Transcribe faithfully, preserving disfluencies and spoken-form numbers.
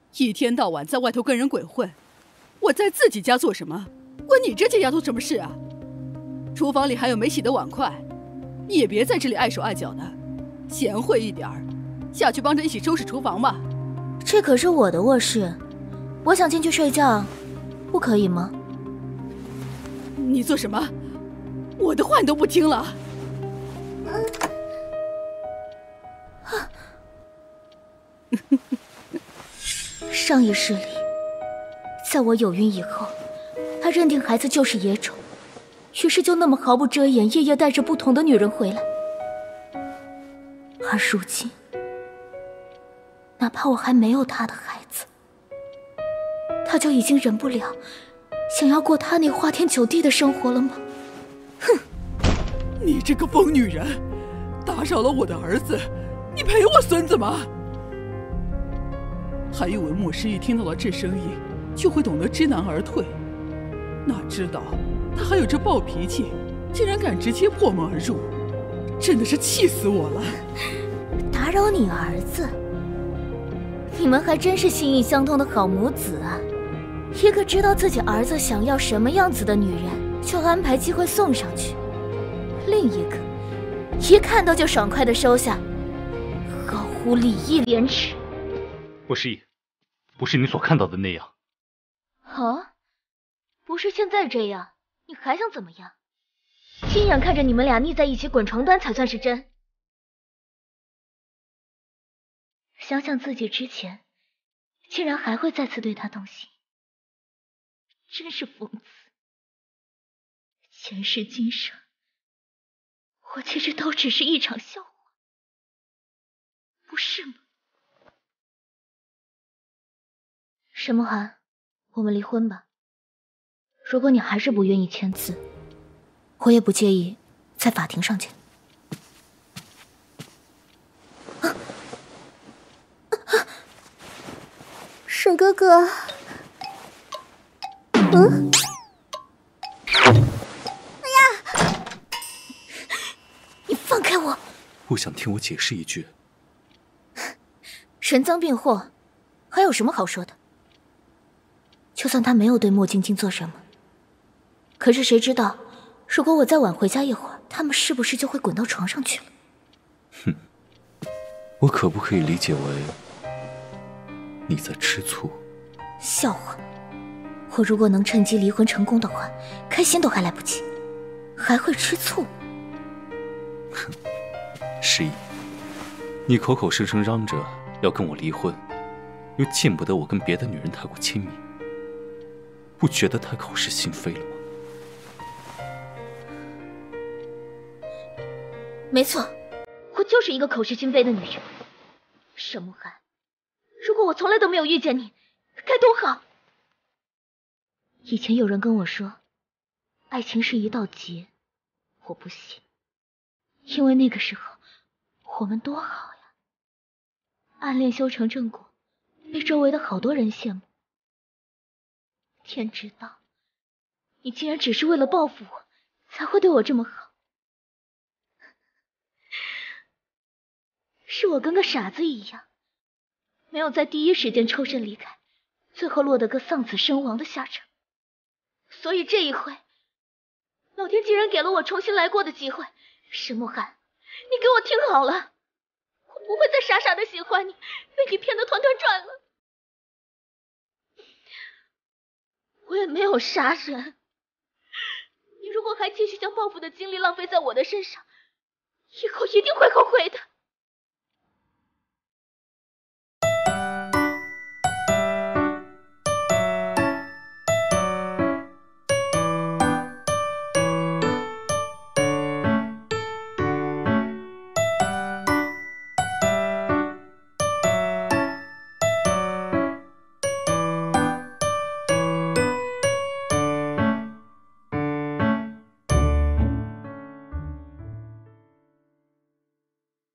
一天到晚在外头跟人鬼混，我在自己家做什么？关你这贱丫头什么事啊？厨房里还有没洗的碗筷，你也别在这里碍手碍脚的，贤惠一点儿，下去帮着一起收拾厨房吧。 这可是我的卧室，我想进去睡觉，不可以吗？ 你做什么？我的话你都不听了。 上一世里，在我有孕以后，他认定孩子就是野种，于是就那么毫不遮掩，夜夜带着不同的女人回来。而如今，哪怕我还没有他的孩子，他就已经忍不了，想要过他那花天酒地的生活了吗？哼！ 你这个疯女人，打扰了我的儿子，你赔我孙子吗？还以为莫失忆听到了这声音就会懂得知难而退，哪知道他还有这暴脾气，竟然敢直接破门而入，真的是气死我了！ 打扰你儿子？你们还真是心意相通的好母子啊！一个知道自己儿子想要什么样子的女人，就安排机会送上去；另一个一看到就爽快的收下，合乎礼义廉耻。 莫失忆，不是你所看到的那样。 啊？不是现在这样，你还想怎么样？亲眼看着你们俩腻在一起滚床单才算是真。想想自己之前，竟然还会再次对他动心，真是讽刺。前世今生，我其实都只是一场笑话，不是吗？沈梦涵，我们离婚吧。如果你还是不愿意签字，我也不介意在法庭上见。啊啊、沈哥哥，嗯，哎呀，你放开我！ 不想听我解释一句？ 人赃并获，还有什么好说的？就算他没有对莫晶晶做什么，可是谁知道，如果我再晚回家一会儿，他们是不是就会滚到床上去了？ 哼，我可不可以理解为你在吃醋？ 笑话！我如果能趁机离婚成功的话，开心都还来不及，还会吃醋？ 哼，失忆，你口口声声嚷着要跟我离婚，又见不得我跟别的女人太过亲密，不觉得太口是心非了吗？ 没错，我就是一个口是心非的女人。沈慕寒，如果我从来都没有遇见你，该多好！以前有人跟我说，爱情是一道劫，我不信，因为那个时候我们多好呀，暗恋修成正果，被周围的好多人羡慕。天知道，你竟然只是为了报复我，才会对我这么好。是我跟个傻子一样，没有在第一时间抽身离开，最后落得个丧子身亡的下场。所以这一回，老天竟然给了我重新来过的机会。沈慕寒，你给我听好了，我不会再傻傻的喜欢你，被你骗得团团转了。我也没有杀人，你如果还继续将报复的精力浪费在我的身上，以后一定会后悔的。